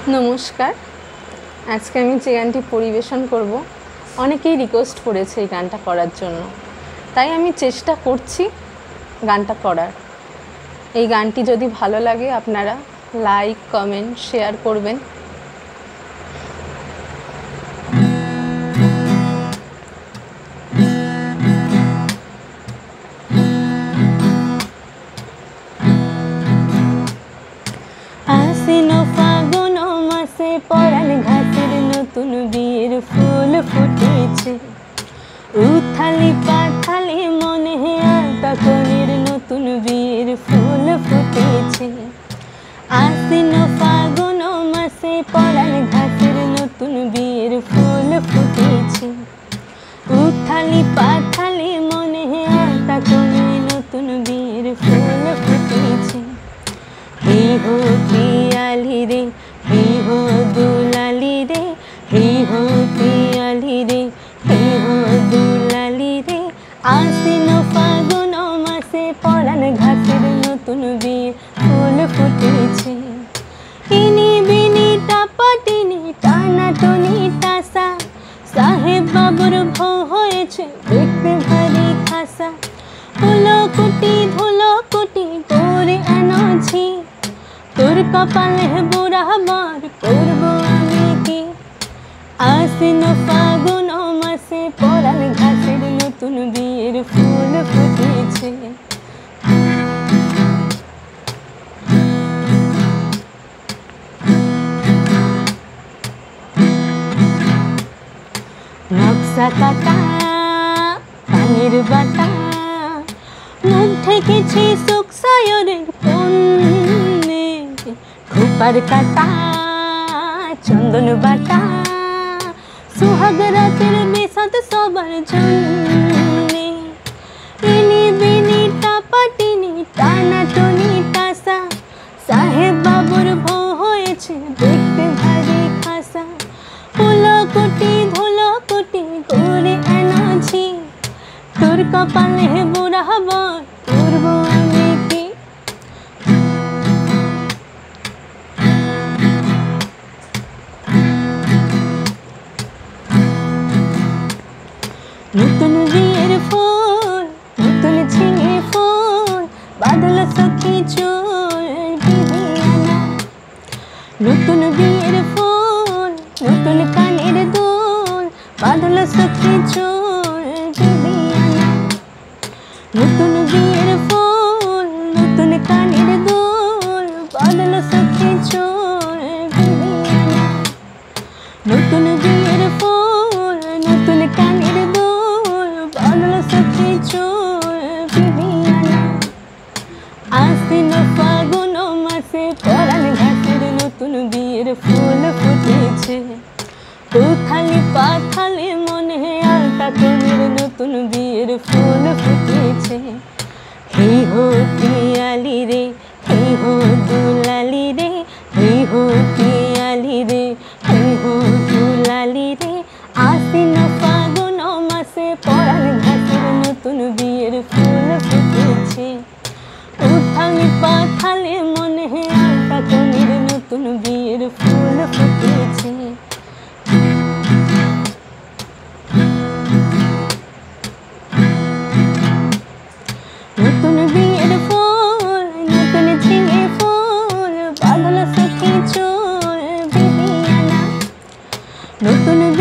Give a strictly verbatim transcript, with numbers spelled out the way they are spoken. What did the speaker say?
नमस्कार। आज के आमी जे गानटी परिवेशन करब अनेकेई रिक्वेस्ट करेছে এই গানটা করার জন্য, তাই আমি চেষ্টা করছি গানটা করার। এই গানটি যদি ভালো লাগে আপনারা লাইক কমেন্ট শেয়ার করবেন। পরাণ ঘাসের নতুন বিয়ের ফুল ফুটেছে, উথালি পাথালি মনে আলতা কনের নতুন বিয়ের ফুল ফুটেছে। আশ্বিন ফাগুন মাসে পরাণ ঘাসের নতুন বিয়ের ফুল ফুটেছে, উথালি পাথালি মনে আলতা কনের নতুন বিয়ের ফুল ফুটেছে। হে হো পিয়ালি রে, হে হো দুলালি রে, হে হো পিয়ালি রে, হে হো দুলালি রে। আশ্বিন ফাগুন মাসে পরাণ ঘাসের নতুন বিয়ে ফুল ফুটেছে। ইনি বিনি টাপাটিনি টানা টনি টাসা, সাহেব বাবুর বউ হয়েছে দেখতে ভারী খাসা। ধুলো কুটি ধুলো কুটি করে এনেছি, তোর কপালে বুড়া বার করবো আমি কি। আশ্বিন ফাগুন মাসে পরাণ ঘাসের নতুন বিয়ের ফুল ফুটেছে। নকশা কাটা পানির বাটা, মুখ ঠেকেছি সুখ সায়রের পণ্যে। খোপার কাটা চন্দন বাটা, সুহাগ রাতের বেসাদ সবার জন্যে। ইনি বিনি টাপাটিনি টানা টনি টাসা, সাহেব বাবুর বউ হয়েছে দেখতে ভারী খাসা। ধুলো কুটি ধুলো কুটি করে এনেছি, তোর কপালে বুড়া বার করবো আমি কি। নতুন বিয়ের ফুল নতুন ঝিঙে ফুল, বাদল সখী চুল বিধিয়ানা। নতুন বিয়ের ফুল নতুন কানের দুল, বাদল সখী চুল বিধিয়ানা। নতুন বিয়ের ফুল নতুন কানের দুল, বাদল সখী চুল বিধিয়ানা। নতুন বিয়ের ফুল নতুন কানের দুল, বাদল সখী চুল বিধিয়ানা। আশ্বিন ফাগুন মাসে পরাণ ঘাসের নতুন বিয়ের ফুল ফুটেছে, উথালি পাথালি মনে আলতা কনের নতুন বিয়ের ফুল ফুটেছে। হে হো পিয়ালি রে, হে হো দুলালি রে, হে হো পিয়ালি রে, হে হো দুলালি রে। আশ্বিন ফাগুন মাসে পরাণ ঘাসের নতুন বিয়ের ফুল ফুটেছে, উথালি পাথালি মনে আলতা কনের নতুন বিয়ের ফুল ফুটেছে। নতুন বিয়ের ফুল নতুন ঝিঙে ফুল, বাদল সখী চুল বিধিয়ানা। নতুন